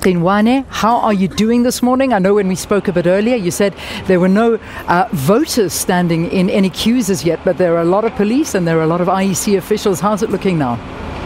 Qinwane, how are you doing this morning? I know when we spoke a bit earlier, you said there were no voters standing in any queues as yet, but there are a lot of police and there are a lot of IEC officials. How's it looking now?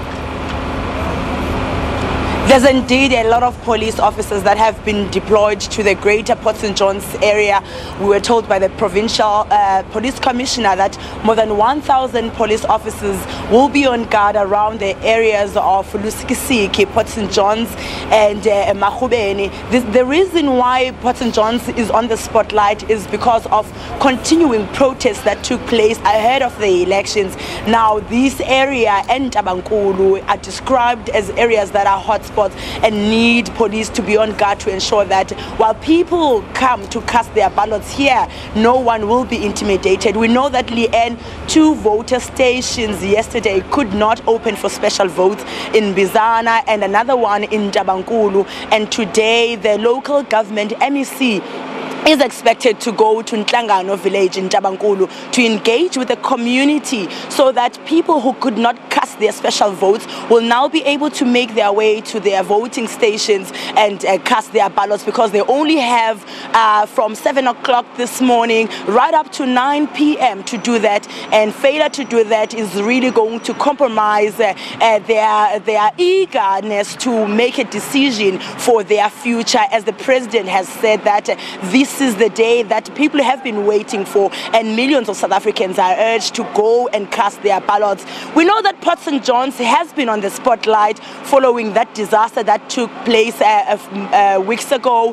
There's indeed a lot of police officers that have been deployed to the greater Port St. John's area. We were told by the provincial police commissioner that more than 1,000 police officers will be on guard around the areas of Lusikisiki, Port St. John's and Mahubeni. The reason why Port St. John's is on the spotlight is because of continuing protests that took place ahead of the elections. Now, this area and Tabankulu are described as areas that are hotspots and need police to be on guard to ensure that while people come to cast their ballots here, no one will be intimidated. We know that Leanne, 2 voter stations yesterday could not open for special votes in Bizana and another one in Tabankulu, and today the local government MEC is expected to go to Ntlangano village in Tabankulu to engage with the community so that people who could not cast their special votes will now be able to make their way to their voting stations and cast their ballots, because they only have from 7 o'clock this morning right up to 9 p.m. to do that, and failure to do that is really going to compromise their eagerness to make a decision for their future, as the president has said that this is the day that people have been waiting for, and millions of South Africans are urged to go and cast their ballots. We know that Port St. John's has been on the spotlight following that disaster that took place weeks ago.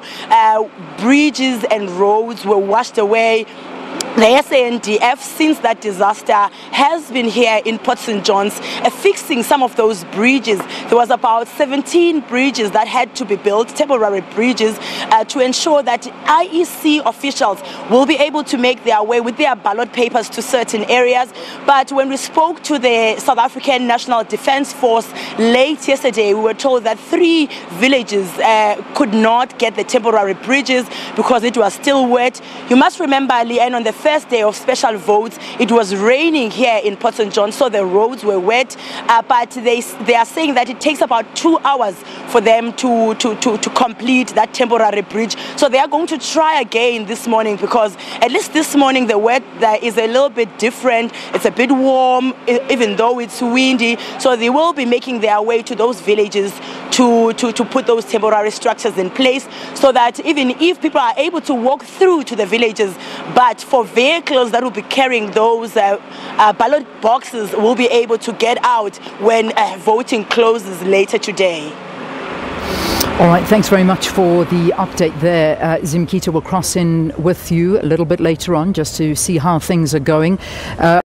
Bridges and roads were washed away. The SANDF, since that disaster, has been here in Port St. John's fixing some of those bridges. There was about 17 bridges that had to be built, temporary bridges, to ensure that IEC officials will be able to make their way with their ballot papers to certain areas. But when we spoke to the South African National Defence Force late yesterday, we were told that 3 villages could not get the temporary bridges because it was still wet. You must remember, Leanne, on the first day of special votes, it was raining here in Port St. John, so the roads were wet, but they are saying that it takes about 2 hours for them to complete that temporary bridge. So they are going to try again this morning, because at least this morning the weather is a little bit different. It's a bit warm, even though it's windy, so they will be making their way to those villages to put those temporary structures in place, so that even if people are able to walk through to the villages, but for vehicles that will be carrying those ballot boxes will be able to get out when voting closes later today. All right, thanks very much for the update there. Zimkita will cross in with you a little bit later on just to see how things are going.